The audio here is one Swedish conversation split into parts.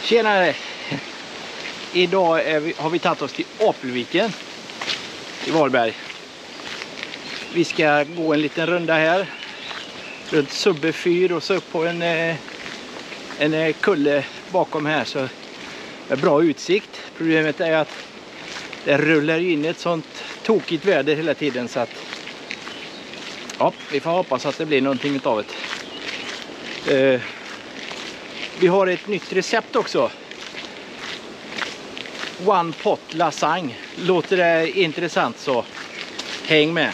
Tjenare! Idag har vi tagit oss till Apelviken i Varberg. Vi ska gå en liten runda här runt Subbe fyr och så upp på en kulle bakom här, så är bra utsikt. Problemet är att det rullar in ett sånt tokigt väder hela tiden, så att ja, vi får hoppas att det blir någonting utav det. Vi har ett nytt recept också. One pot lasagne. Låter det intressant så häng med.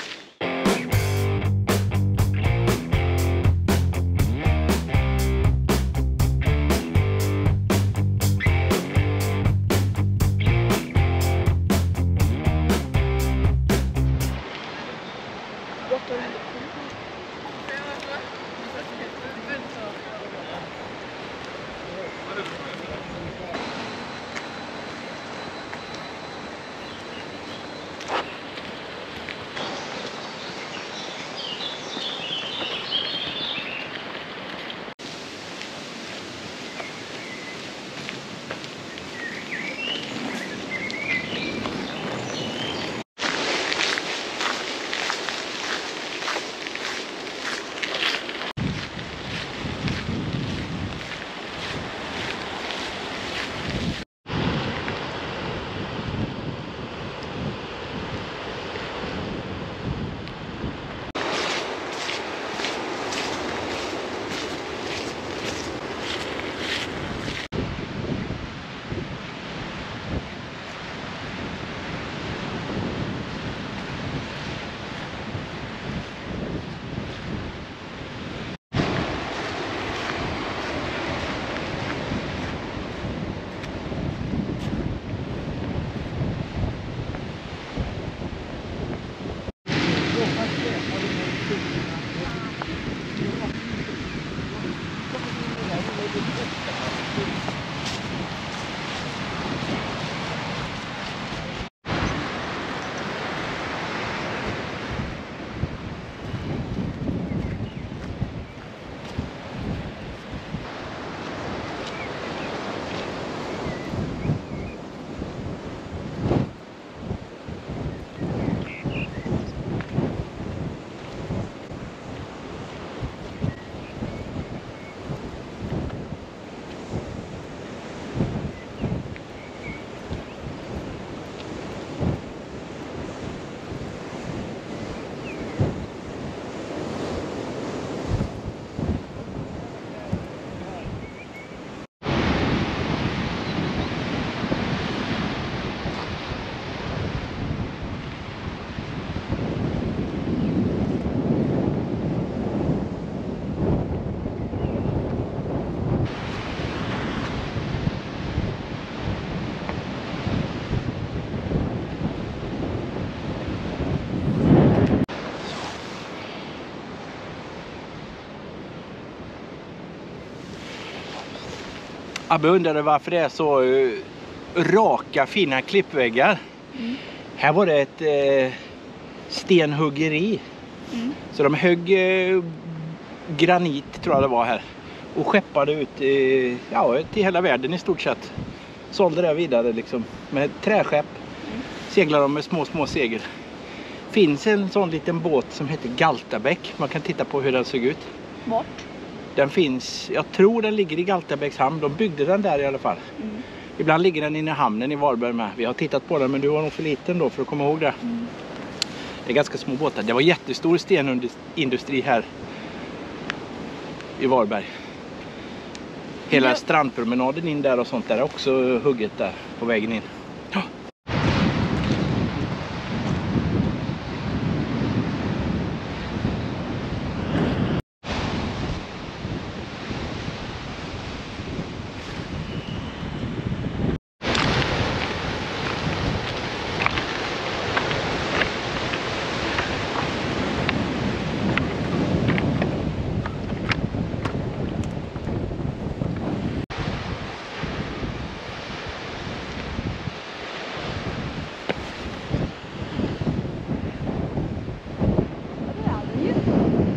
Abbe undrade varför det är så raka fina klippväggar. Här var det ett stenhuggeri. Så de högg granit, tror jag det var här, och skeppade ut till hela världen i stort sett. Sålde det vidare liksom med träskepp. Seglar de med små segel. Finns en sån liten båt som heter Galtabäck. Man kan titta på hur den såg ut. Vart? Den finns, jag tror den ligger i Galtabäcks hamn. De byggde den där i alla fall. Ibland ligger den inne i hamnen i Varberg med. Vi har tittat på den, men du var nog för liten då för att komma ihåg det. Det är ganska små båtar. Det var jättestor stenindustri här i Varberg. Hela strandpromenaden in där och sånt där är också hugget där på vägen in.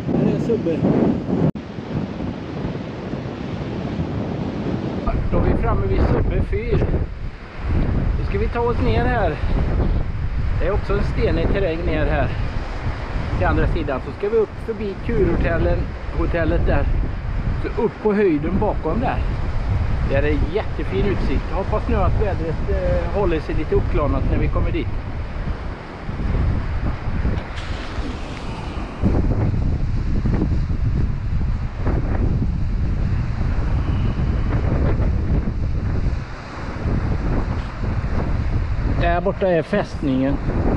Subbe. Då är vi framme vid Subbe fyr. Nu ska vi ta oss ner här. Det är också en stenig terräng ner här. Till andra sidan så ska vi upp förbi Kurhotellet där. Så upp på höjden bakom där. Det är en jättefin utsikt. Jag hoppas nu att vädret håller sig lite uppklarnat när vi kommer dit. Där borta är fästningen.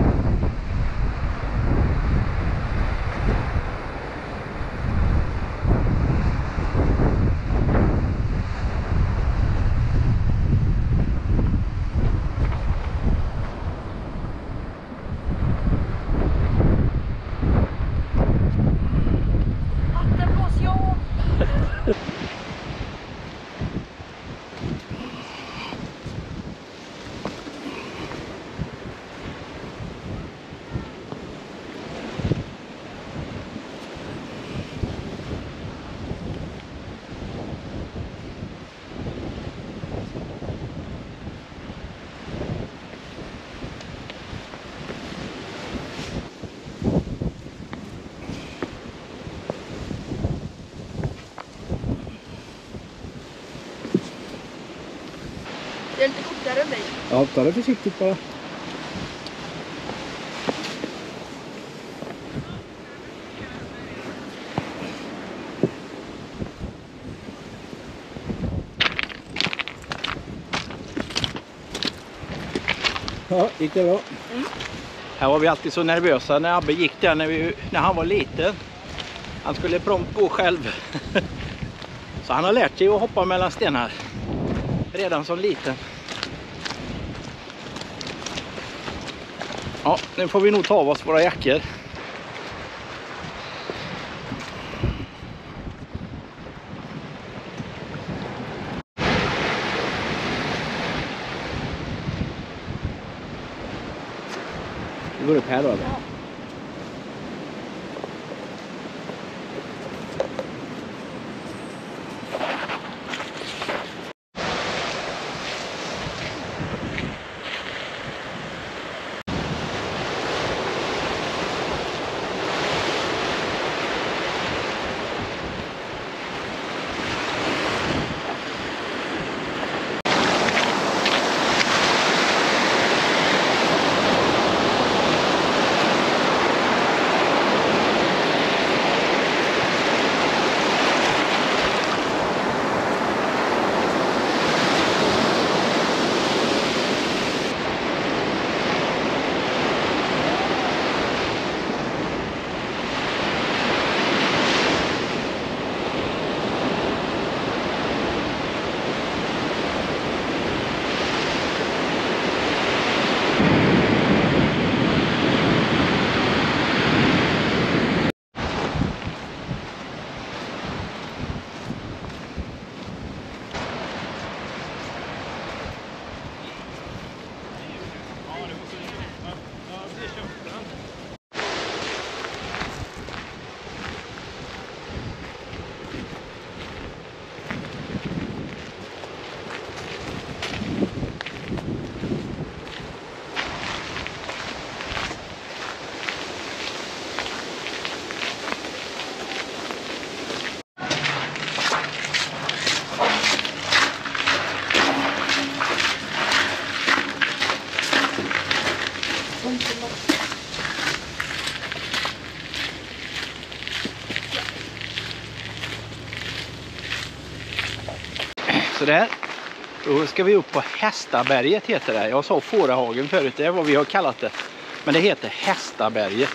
Det är lite kortare än dig. Ja, ta det försiktigt bara. Ja, gick det bra? Mm. Här var vi alltid så nervösa när Abbe gick där när han var liten. Han skulle prompt gå själv. Så han har lärt sig att hoppa mellan stenar redan som liten. Ja, nu får vi nog ta av oss våra jackor. Vi går upp här då. Ja. Så där. Då ska vi upp på Hästaberget heter det. Jag sa Fårahagen förut, det är vad vi har kallat det. Men det heter Hästaberget.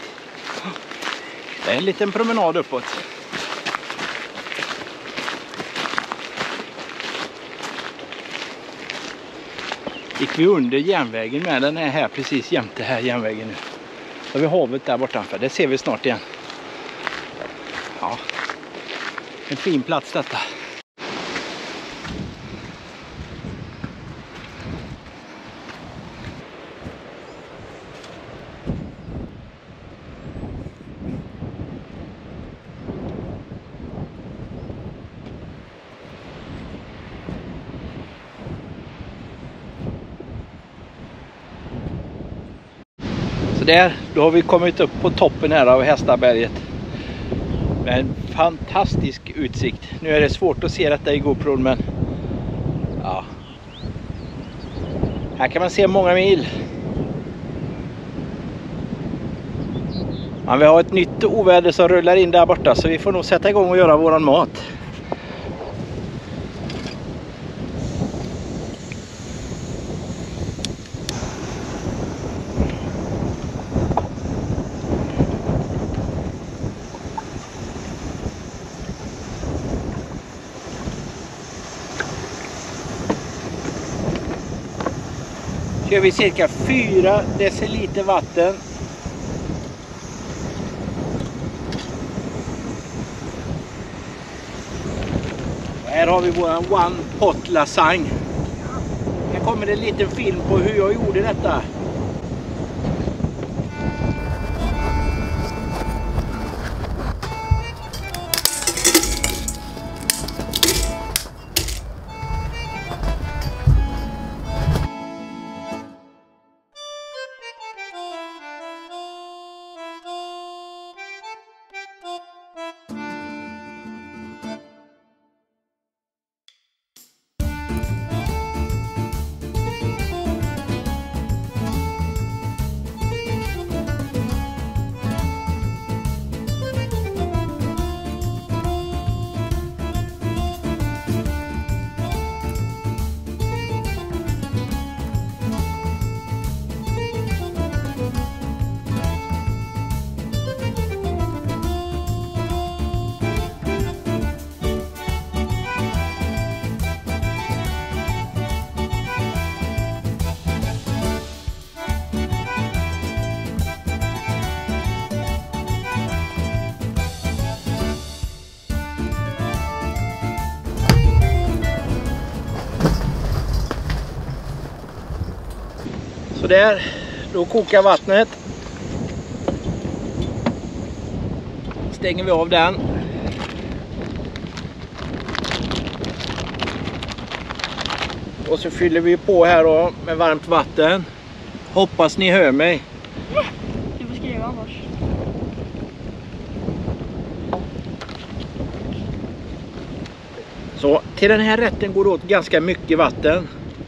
Det är en liten promenad uppåt. Gick vi under järnvägen med, den är här precis jämte här järnvägen nu. Så har vi havet där bortanför, det ser vi snart igen. Ja, en fin plats detta. Så där, då har vi kommit upp på toppen här av Hästaberget. Med en fantastisk utsikt. Nu är det svårt att se detta i GoPro, men ja. Här kan man se många mil. Ja, vi har ett nytt oväder som rullar in där borta, så vi får nog sätta igång och göra våran mat. Kör vi cirka 4 deciliter vatten. Och här har vi våran one pot lasagne. Här kommer det en liten film på hur jag gjorde detta. Så där, då kokar vattnet. Stänger vi av den. Och så fyller vi på här då med varmt vatten. Hoppas ni hör mig. Du får skriva annars. Så till den här rätten går det åt ganska mycket vatten.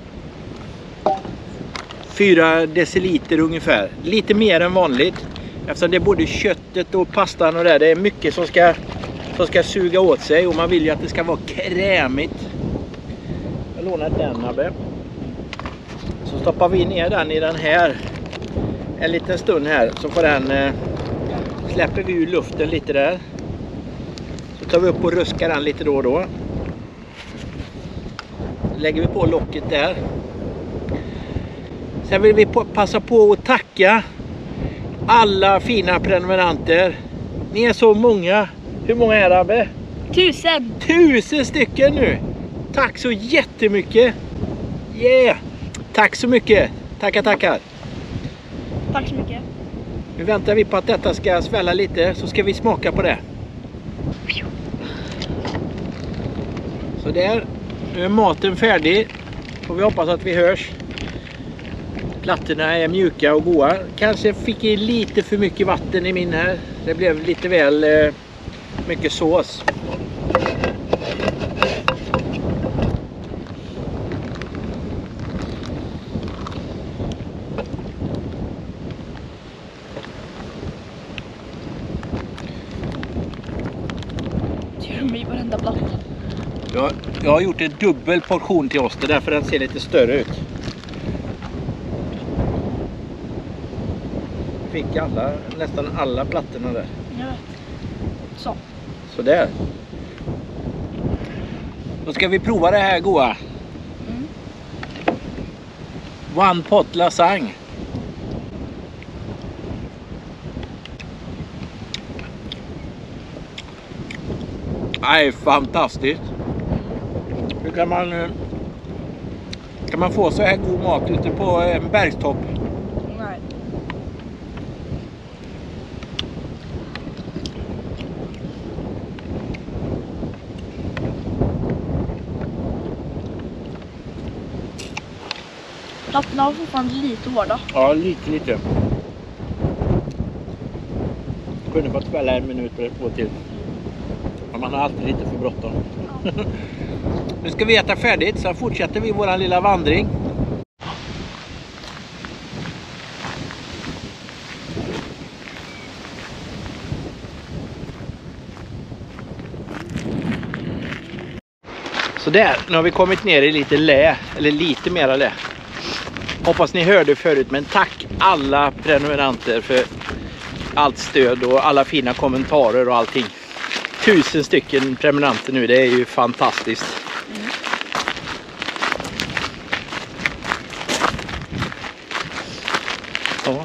4 deciliter ungefär. Lite mer än vanligt. Eftersom det är både köttet och pastan och det är mycket som ska suga åt sig. Och man vill ju att det ska vara krämigt. Jag lånar den, Abbe. Så stoppar vi ner den i den här en liten stund här. Så får den, släpper vi ur luften lite där. Så tar vi upp och ruskar den lite då och då. Lägger vi på locket där. Sen vill vi passa på att tacka alla fina prenumeranter. Ni är så många. Hur många är det, Abbe? 1000! 1000 stycken nu. Tack så jättemycket. Yeah. Tack så mycket. Tackar. Tack så mycket. Nu väntar vi på att detta ska svälla lite, så ska vi smaka på det. Så där. Nu är maten färdig. Får vi hoppas att vi hörs. Plattorna är mjuka och goda. Kanske fick i lite för mycket vatten i min här. Det blev lite väl mycket sås. Gör mig varenda platta. Jag har gjort en dubbel portion till oss. Det är därför den ser lite större ut. Fick nästan alla plattorna där. Jag vet. Så där. Då ska vi prova det här goda. One pot lasagne. Nej, fantastiskt. Hur kan man få så här god mat ute på en bergstopp? Nej. Plattorna var fortfarande lite hårda. Ja, lite. Kunde fått spela 1 minut eller 2 till. Men man har alltid lite för bråttom. Ja. Nu ska vi äta färdigt, så fortsätter vi vår lilla vandring. Så där, nu har vi kommit ner i lite lä, eller lite mera lä. Hoppas ni hörde förut, men tack alla prenumeranter för allt stöd och alla fina kommentarer och allting. 1000 stycken prenumeranter nu, det är ju fantastiskt. Ja.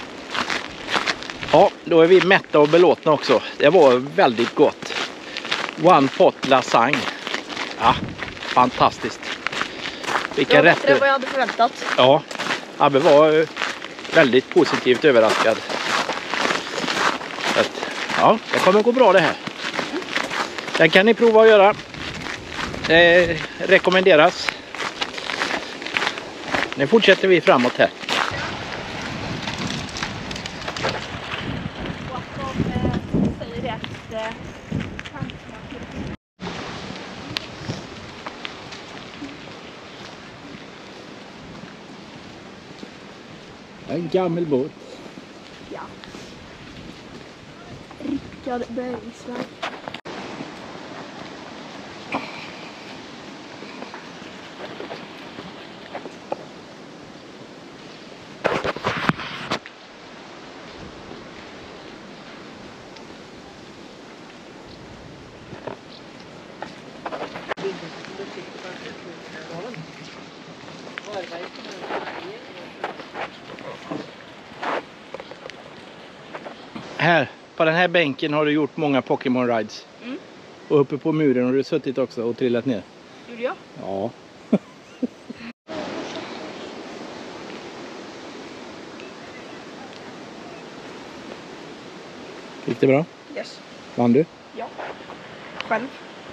Ja, då är vi mätta och belåtna också. Det var väldigt gott. One pot lasagne. Ja, fantastiskt. Vilka rätter. Det var vad jag hade förväntat. Ja, Abbe var väldigt positivt överraskad. Att, ja, det kommer gå bra det här. Den kan ni prova att göra. Det rekommenderas. Nu fortsätter vi framåt här. En gammal båt. Ja. Rickard Bergsvärd. Här, på den här bänken har du gjort många Pokémon rides. Mm. Och uppe på muren har du suttit också och trillat ner. Gjorde jag? Ja. Gick det bra? Yes. Vann du? Ja. Själv.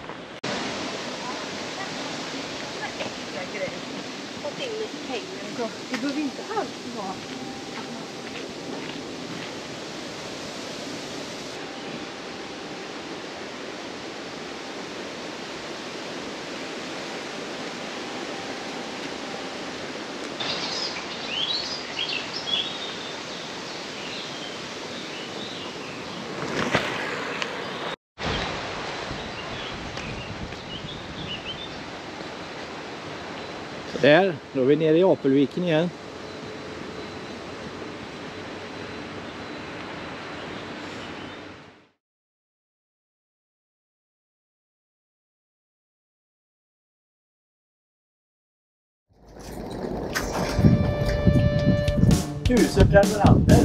Det behöver inte alls vara. Där, då är vi nere i Apelviken igen. Tusen prenumeranter.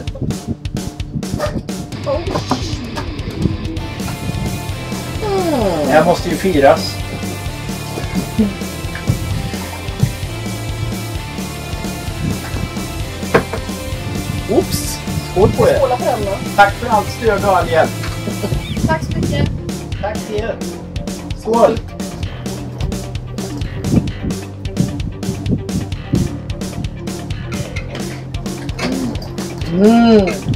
Det här måste ju firas. Oops! Skål på er! Skåla på den då. Tack för allt stöd och all hjälp. Tack så mycket. Tack till er. Skål! Mm.